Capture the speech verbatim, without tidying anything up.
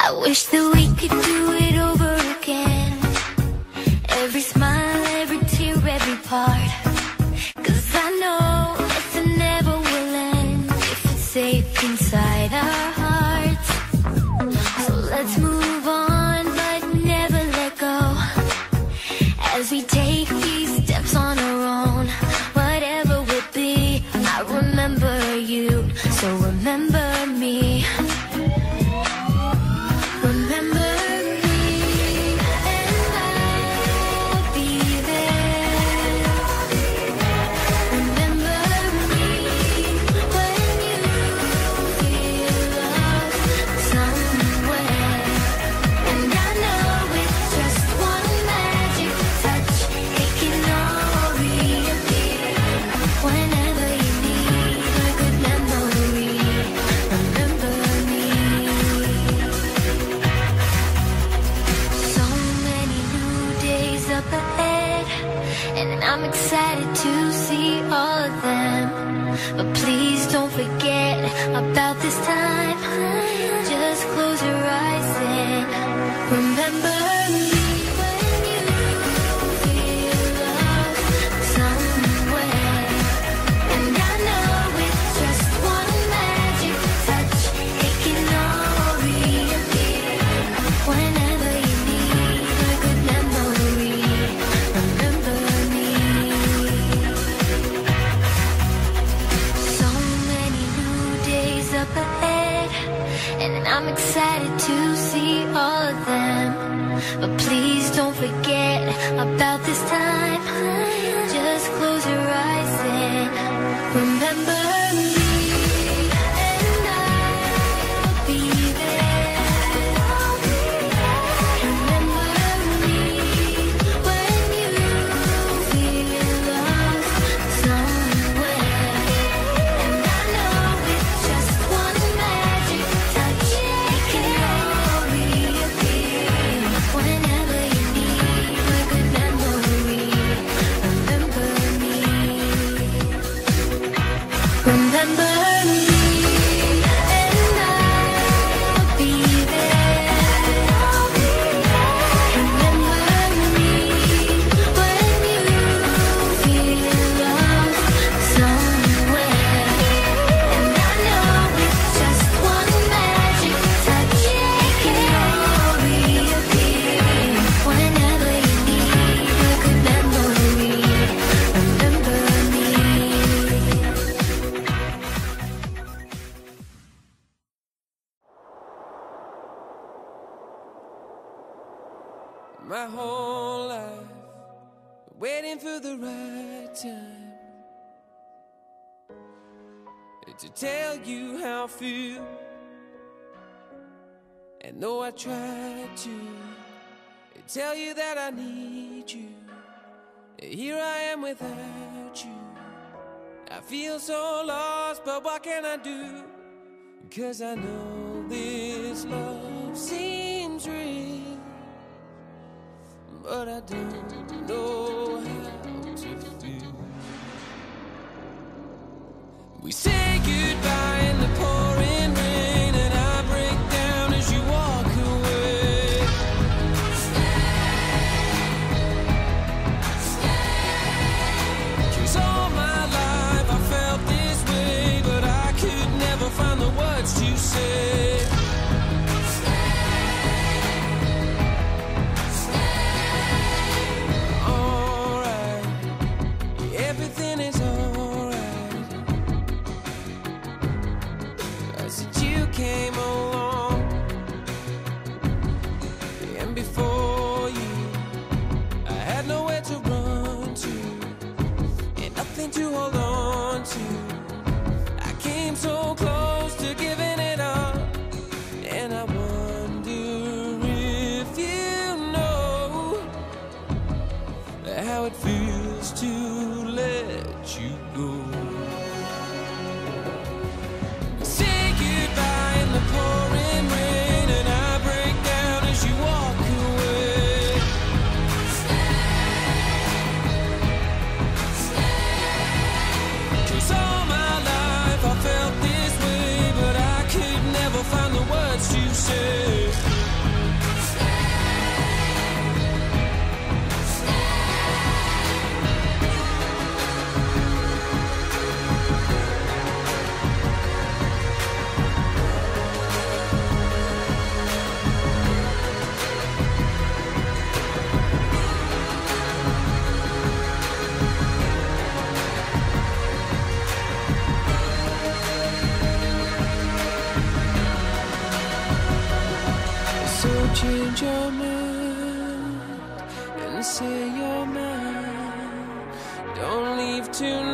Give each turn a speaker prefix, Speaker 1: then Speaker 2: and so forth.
Speaker 1: I wish that we could do it over again. Every smile, every tear, every part. Cause I know that it never will end if it's safe inside our hearts. So let's move on, but never let go. As we take these steps on our own, whatever will be, I remember you, so remember me. Remember me, and I'll be there. Remember me when you feel lost somewhere. And I know with just one magic touch, it can all reappear. Whenever you need a good memory, remember me. So many new days up ahead, and I'm excited to see all of them. But please don't forget about this time. Just close your eyes and remember me when you feel lost somewhere. And I know with just one magic touch, it can all reappear. Whenever you need a good memory, remember me. So many new days up ahead, and I'm excited to see all of them. But please don't forget about this time. Just close your eyes and remember me, and I'll be there. Remember me when you feel lost somewhere. And I know with just one magic touch, it can all reappear. Whenever you need a good memory, remember me. Remember me, and I'll be there. Remember me when you feel lost somewhere. And I know with just one magic touch, it can all reappear. Whenever you need a good memory, remember me.
Speaker 2: My whole life waiting for the right time to tell you how I feel. And though I tried to tell you that I need you, here I am without you. I feel so lost, but what can I do? 'Cause I know this love seems real, but I don't know how to feel. We say goodbye in the pouring rain, and I break down as you walk away. Cause all my life I felt this way, but I could never find the words to say. Alright, everything is alright. change your mind and say you're mine. Don't leave tonight.